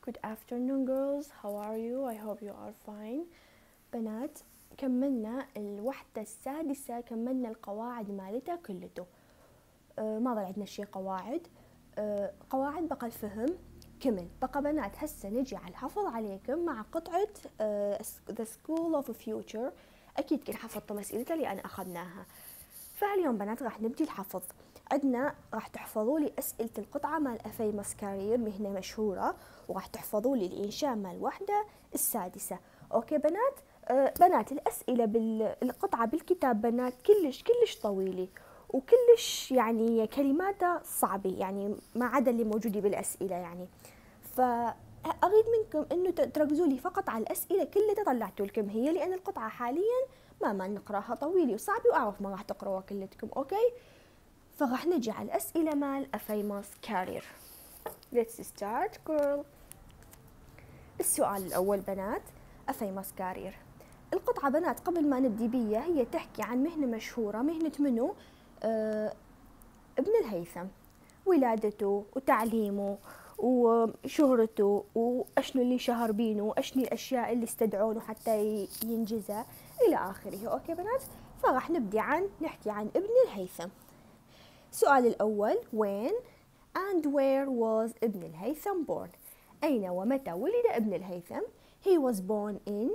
Good afternoon girls, how are you? I hope you are fine. بنات كملنا الوحدة السادسة، كملنا القواعد مالتها كلته. ما ضل عندنا شي قواعد. قواعد بقى الفهم كمل. بقى بنات هسه نجي على الحفظ عليكم مع قطعة The School of Future. أكيد كل حفظتم أسئلتها اللي أنا أخذناها. فاليوم بنات راح نبدي الحفظ. عندنا راح تحفظوا لي أسئلة القطعة مال أفيموس كارير، مهنة مشهورة، وراح تحفظوا لي الإنشاء مال الوحدة السادسة. أوكي بنات؟ بنات الأسئلة بالقطعة بالكتاب بنات كلش طويلة وكلش يعني كلماتها صعبة، يعني ما عدا اللي موجودة بالأسئلة يعني. فأريد منكم إنه تركزوا لي فقط على الأسئلة كلها طلعتوا لكم هي، لأن القطعة حاليا ما نقراها طويلة وصعبة، وأعرف ما راح تقروها كلتكم. أوكي؟ فراح نجي على الأسئلة مال أفيموس كارير. Let's start girl. السؤال الأول بنات، أفيموس كارير. القطعة بنات قبل ما نبدي بيها هي تحكي عن مهنة مشهورة. مهنة منو؟ ابن الهيثم، ولادته وتعليمه وشهرته واشنو اللي شهر بينه واشنو الاشياء اللي استدعونه حتى ينجزها الى اخره. اوكي بنات؟ فراح نحكي عن ابن الهيثم. السؤال الاول، when and where was ابن الهيثم born؟ اين ومتى ولد ابن الهيثم؟ he was born in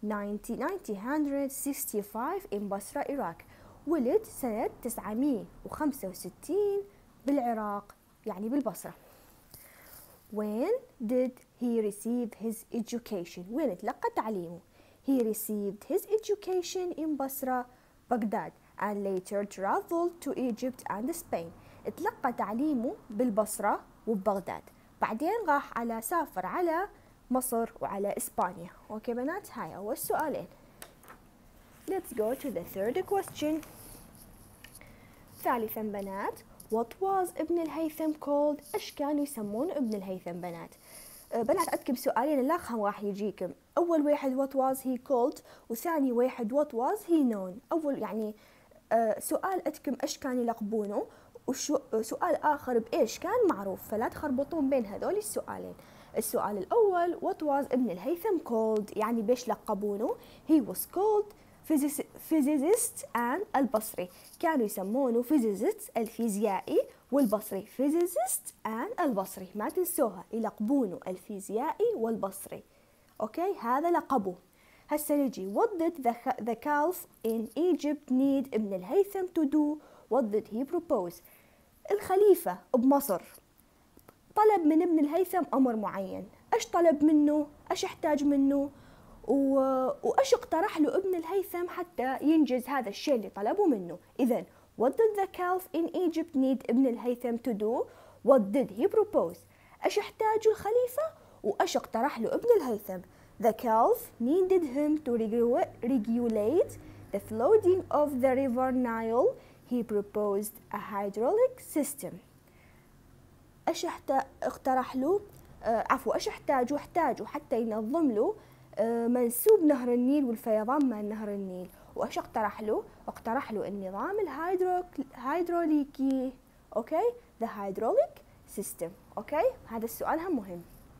1965 in بصرة العراق. ولد سنة 965 بالعراق، يعني بالبصرة. When did he receive his education؟ وين تلقى تعليمه؟ He received his education in بصرة بغداد and later traveled to Egypt and Spain. تلقى تعليمه بالبصرة وببغداد، بعدين راح سافر على مصر وعلى إسبانيا. أوكي بنات؟ هاي أول سؤالين. Let's go to the third question. ثالثا بنات، what was ابن الهيثم called؟ ايش كانوا يسمون ابن الهيثم بنات؟ بنات عندكم سؤالين الاخهم راح يجيكم. اول واحد what was he called، وثاني واحد what was he known. اول يعني سؤال عندكم ايش كانوا يلقبونه، وسؤال اخر بايش كان معروف، فلا تخربطون بين هذول السؤالين. السؤال الاول what was ابن الهيثم called، يعني بيش لقبونه. he was called physicist and البصري. كانوا يسمونه physicist الفيزيائي، والبصري physicist and البصري. ما تنسوها، يلقبونه الفيزيائي والبصري. اوكي؟ هذا لقبه. هسه نجي what did the caliph in Egypt need ابن الهيثم to do؟ what did he propose؟ الخليفة بمصر طلب من ابن الهيثم أمر معين. ايش طلب منه؟ ايش احتاج منه؟ وايش اقترح له ابن الهيثم حتى ينجز هذا الشيء اللي طلبه منه. إذن what did the caliph in Egypt need ابن الهيثم to do؟ what did he propose؟ ايش احتاج الخليفة وايش اقترح له ابن الهيثم. The caliph needed him to regulate the flooding of the river Nile. He proposed a hydraulic system. ايش اقترح له؟ ايش احتاجه حتى ينظم له منسوب نهر النيل والفيضان مال نهر النيل. وايش اقترح له؟ النظام الهيدروليكي. اوكي؟ the hydraulic system. اوكي؟ هذا السؤال هم مهم.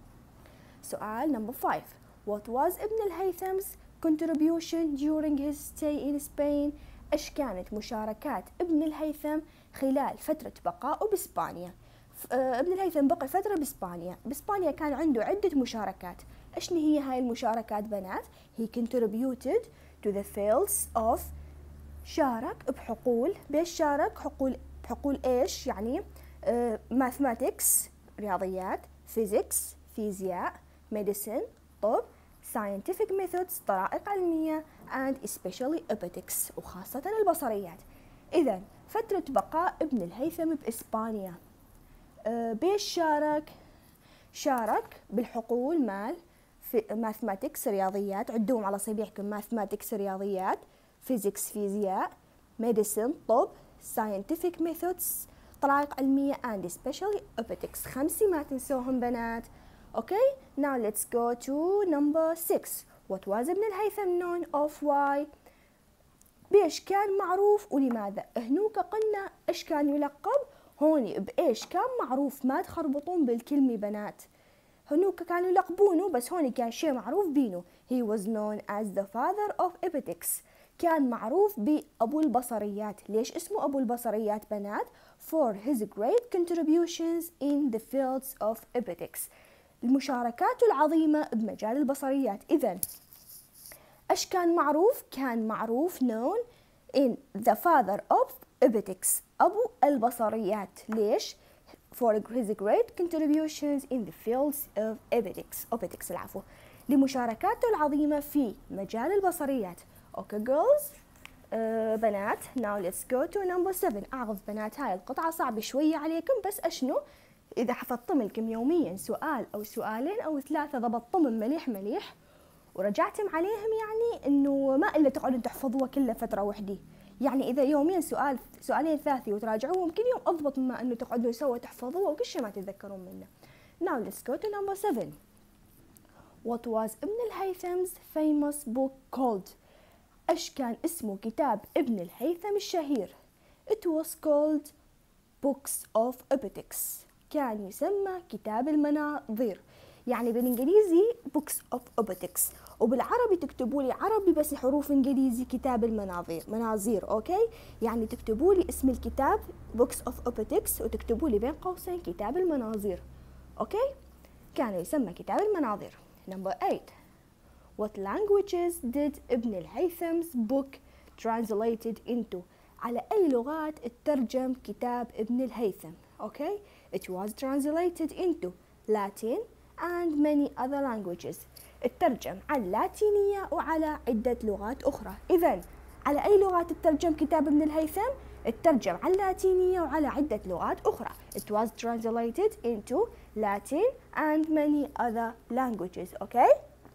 سؤال نمبر 5. what was ابن الهيثم's contribution during his stay in Spain؟ ايش كانت مشاركات ابن الهيثم خلال فترة بقائه بإسبانيا؟ ابن الهيثم بقي فترة بإسبانيا كان عنده عدة مشاركات. ايش هي هاي المشاركات بنات؟ he contributed to the fields of، شارك بحقول. بيش شارك؟ بحقول ايش يعني؟ mathematics رياضيات، physics فيزياء، medicine طب، scientific methods طرائق علمية، and especially optics وخاصة البصريات. إذا فترة بقاء ابن الهيثم بإسبانيا بيش شارك بالحقول مال mathematics رياضيات، عدوهم على صبيحكم mathematics رياضيات، physics فيزياء، medicine طب، scientific methods طرائق علمية، and especially optics. 5 ما تنسوهم بنات. Okay, now let's go to number 6. What was ابن الهيثم known of why؟ بيش كان معروف ولماذا؟ هنوك قلنا ايش كان يلقب، هوني بإيش كان معروف. ما تخربطون بالكلمة بنات. هنوك كانوا يلقبونه بس هون كان شيء معروف بينه. he was known as the father of epitics. كان معروف بأبو البصريات. ليش اسمه أبو البصريات بنات؟ for his great contributions in the fields of epitics. المشاركات العظيمة بمجال البصريات. إذن إيش كان معروف؟ كان معروف known in the father of epitics. أبو البصريات. ليش؟ for his great contributions in the fields of epitics العفو. لمشاركاته العظيمة في مجال البصريات. Okay girls. بنات now let's go to number 7. أعرف بنات هاي القطعة صعبة شوية عليكم بس أشنو؟ إذا حفظتم لكم يوميا سؤال أو سؤالين أو 3 ضبطتم مليح مليح ورجعتم عليهم يعني إنه ما إلا تقعدون تحفظوها كلها فترة وحدة. يعني إذا يوميا سؤال سؤالين 3 وتراجعوهم كل يوم أضبط مما إنه تقعدون سوا تحفظوها وكل شيء ما تتذكرون منه. Now let's go to number 7. What was ابن الهيثم's famous book called? إيش كان اسمه كتاب ابن الهيثم الشهير؟ It was called Books of Epitics. كان يسمى كتاب المناظير. يعني بالإنجليزي Books of Epitics وبالعربي تكتبوا لي عربي بس حروف إنجليزي كتاب المناظير مناظير. أوكي يعني تكتبوا لي اسم الكتاب Books of Epitics وتكتبوا لي بين قوسين كتاب المناظير. أوكي كان يسمى كتاب المناظير. Number 8. What languages did ابن الهيثم's book translated into? على أي لغات اترجم كتاب ابن الهيثم؟ Okay, it was translated into Latin and many other languages. اترجم على اللاتينية وعلى عدة لغات أخرى. إذن على أي لغات اترجم كتاب ابن الهيثم؟ اترجم على اللاتينية وعلى عدة لغات أخرى. It was translated into Latin and many other languages. Okay.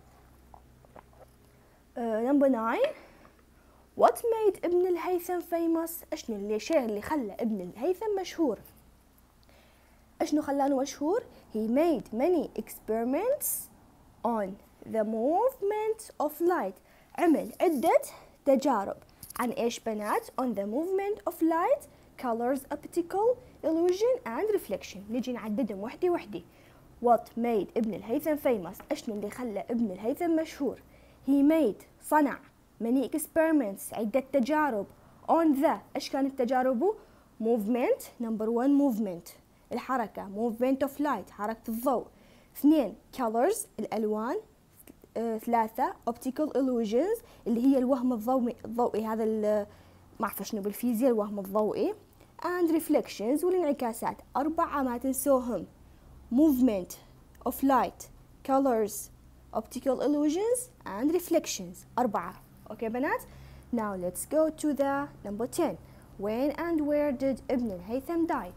Number 9. What made ابن الهيثم famous? اشنو الشيء اللي خلى ابن الهيثم مشهور؟ اشنو خلانه مشهور؟ He made many experiments on the movement of light. عمل عدة تجارب عن ايش بنات؟ On the movement of light, colors, optical illusion and reflection. نجي نعددهم وحدي وحدي. What made ابن الهيثم famous? اشنو اللي خلى ابن الهيثم مشهور؟ He made صنع many experiments عدة تجارب on the ايش كانت تجاربه؟ movement. number 1 movement الحركة movement of light حركة الضوء. 2 colors الألوان. 3 optical illusions اللي هي الوهم الضوئي هذا ما أعرف شنو بالفيزياء الوهم الضوئي. and reflections والانعكاسات. 4 ما تنسوهم movement of light, colors, optical illusions and reflections. 4. Okay بنات. Now let's go to the number 10. When and where did ابن الهيثم die?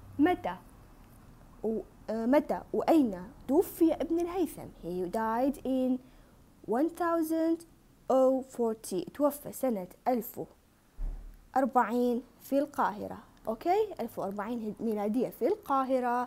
متى وأين توفي ابن الهيثم؟ He died in 1040. توفى سنة 1040 في القاهرة. أوكي 1040 ميلادية في القاهرة.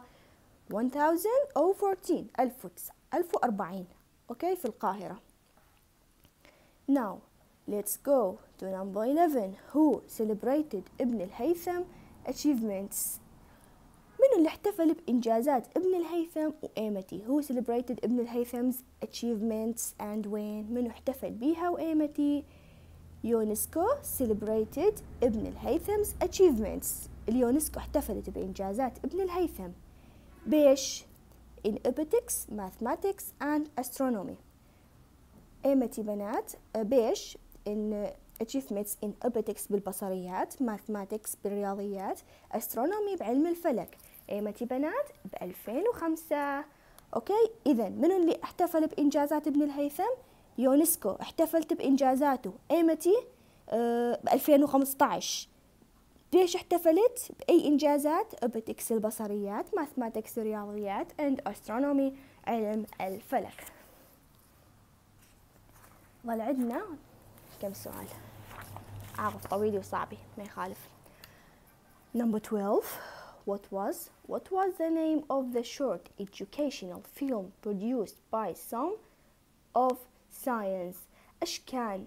1014 1040 أوكي في القاهرة. Now let's go to number 11. Who celebrated ابن الهيثم achievements? من اللي احتفل بإنجازات ابن الهيثم وأيمتى؟ Who celebrated ابن الهيثم's achievements and when؟ من احتفل بيها وأيمتى؟ يونسكو celebrated ابن الهيثم's achievements. اليونسكو احتفلت بإنجازات ابن الهيثم بيش؟ in epitics, mathematics and astronomy. أيمتى بنات؟ بيش in achievements in epitics بالبصريات، mathematics بالرياضيات، astronomy بعلم الفلك. أيمتى بنات؟ ب2005. أوكي إذن من اللي احتفل بإنجازات ابن الهيثم؟ يونسكو احتفلت بإنجازاته أيمتى؟ ب2015. ليش احتفلت؟ بأي إنجازات؟ epitics البصريات، mathematics الرياضيات and astronomy علم الفلك. ظل عندنا كم سؤال أعرف طويل وصعبي ما يخالف. Number 12. What was the name of the short educational film produced by some of science? إيش كان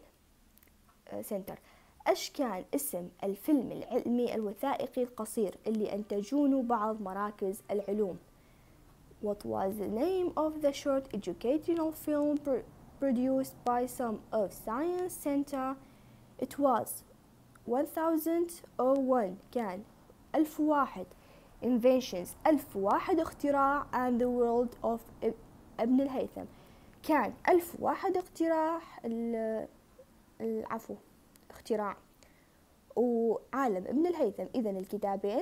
إيش كان اسم الفيلم العلمي الوثائقي القصير اللي أنتجونه بعض مراكز العلوم؟ What was the name of the short educational film produced by some of Science Center? It was 1001 كان 1001 inventions 1001 اختراع and the world of ابن الهيثم كان 1001 اختراع وعالم ابن الهيثم. إذن الكتابين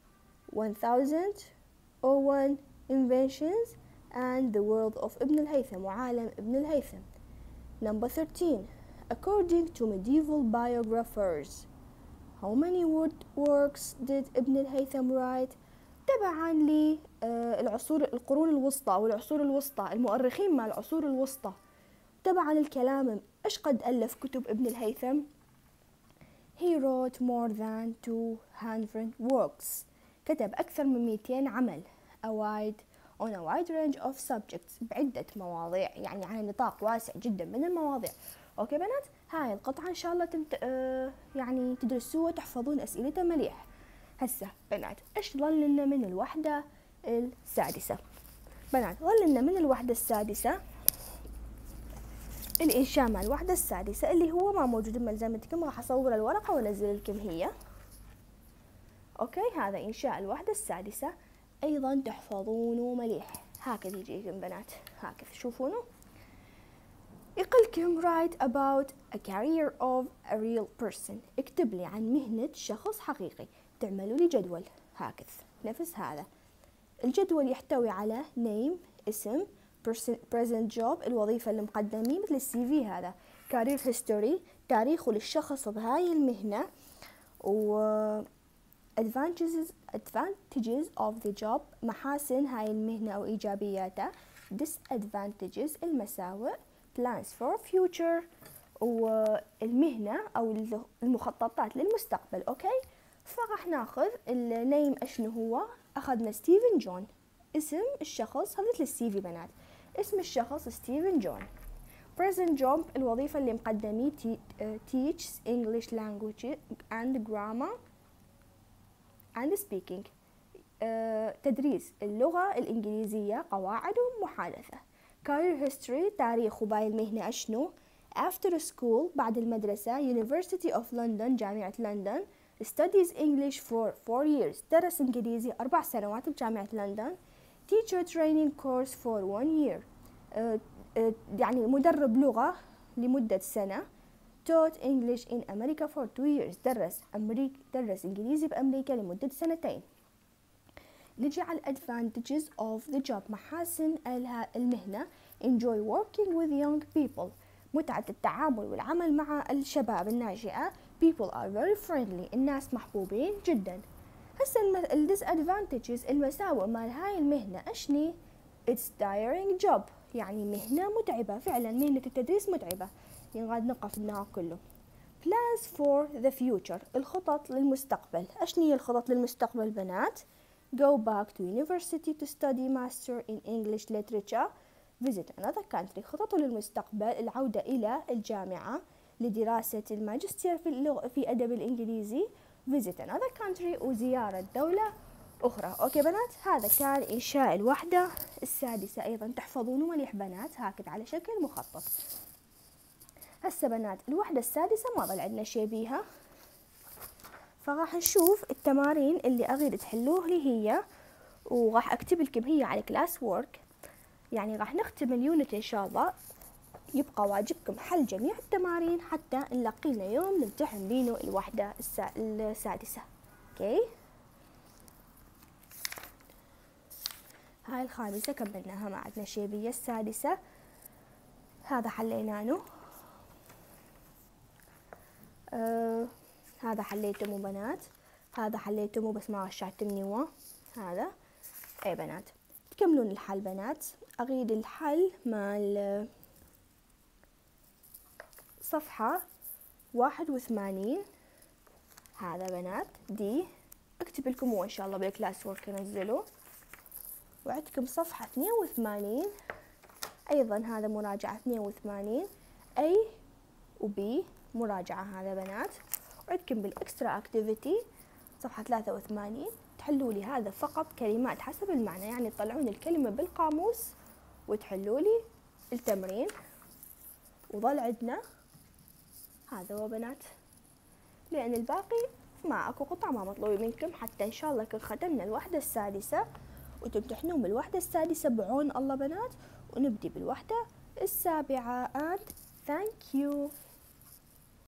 1001 inventions and the world of ابن الهيثم وعالم ابن الهيثم. Number 13. According to medieval biographers, how many works did ابن الهيثم write? تبعا القرون الوسطى والعصور الوسطى، المؤرخين مع العصور الوسطى تبعا الكلام، ايش قد ألف كتب ابن الهيثم؟ He wrote more than 200 works. كتب أكثر من 200 عمل. On a wide range of subjects. بعدة مواضيع، يعني على نطاق واسع جدا من المواضيع. أوكي بنات، هاي القطعة إن شاء الله يعني تدرسوها وتحفظون أسئلتها مليح. هسه بنات، إيش ظل لنا من الوحدة السادسة؟ بنات، ظل لنا من الوحدة السادسة الإنشاء مع الوحدة السادسة اللي هو ما موجود بملزمتكم، راح أصور الورقة وأنزل لكم هي. أوكي، هذا إنشاء الوحدة السادسة، أيضا تحفظونه مليح. هكذا يجيكم بنات، هكذا تشوفونه. يقلكم write about a career of a real person. اكتب لي عن مهنة شخص حقيقي. تعملوا لي جدول هكذا نفس هذا. الجدول يحتوي على name اسم، present job الوظيفة اللي مقدمين مثل السي في هذا، career history تاريخه للشخص بهاي المهنة، و advantages of the job محاسن هاي المهنة أو إيجابياتها، disadvantages المساوئ، plans for future والمهنة أو المخططات للمستقبل. أوكي، فراح ناخذ النيم اشنو هو، أخذنا ستيفن جون، اسم الشخص هذا مثل السي في بنات، اسم الشخص ستيفن جون. present job الوظيفة اللي مقدميه teaches English language and grammar and speaking تدريس اللغة الإنجليزية قواعد ومحادثة. career history تاريخ باي المهنة أشنو. after school بعد المدرسة University of London جامعة لندن studies English for 4 years درس إنجليزي 4 سنوات بجامعة لندن. teacher training course for 1 year يعني مدرب لغة لمدة سنة. taught English in America for 2 years درس إنجليزي بأمريكا لمدة 2 سنين. نجي على advantages of the job محاسن المهنة. enjoy working with young people متعة التعامل والعمل مع الشباب الناشئة. people are very friendly الناس محبوبين جدا. هسه disadvantages المساوئ مال هاي المهنة أشني؟ it's tiring job يعني مهنة متعبة، فعلا مهنة التدريس متعبة، ينقعد نقف النهار كله. plans for the future الخطط للمستقبل. أشني هي الخطط للمستقبل بنات؟ go back to university to study master in English literature. visit another country خططه للمستقبل العودة إلى الجامعة لدراسة الماجستير في أدب الإنجليزي. visit another country وزيارة دولة أخرى. أوكي بنات، هذا كان إنشاء الوحدة السادسة، أيضا تحفظونه مليح بنات هكذا على شكل مخطط. هسه بنات الوحدة السادسة ما ظل عندنا شي بيها، فراح نشوف التمارين اللي أريد تحلوه لي هي، وراح أكتب لكم هي على كلاس وورك، يعني راح نختم اليونت إن شاء الله. يبقى واجبكم حل جميع التمارين حتى نلاقينا يوم نمتحن بينه الوحدة السادسة. اوكي، هاي الخامسة كملناها، ما عندنا شي بيها. السادسة هذا حليناه، هذا حليتمو بنات، هذا حليتمو بس ما رشعتمني هذا. اي بنات تكملون الحل بنات. اريد الحل مال صفحة 81 هذا بنات دي، اكتب لكم هو ان شاء الله بالكلاس وورك انزله. وعندكم صفحة 82 ايضا هذا مراجعة 82 اي وبي مراجعة هذا بنات. وعندكم بالاكسترا اكتيفيتي صفحة 83 تحلوا لي هذا فقط كلمات حسب المعنى، يعني تطلعون الكلمة بالقاموس وتحلوا لي التمرين. وظل عندنا هذا هو بنات، لأن الباقي ما اكو قطع ما مطلوب منكم، حتى ان شاء الله كن ختمنا الوحدة السادسة وتمتحنون بالوحدة السادسة بعون الله بنات، ونبدي بالوحدة السابعة. and thank you.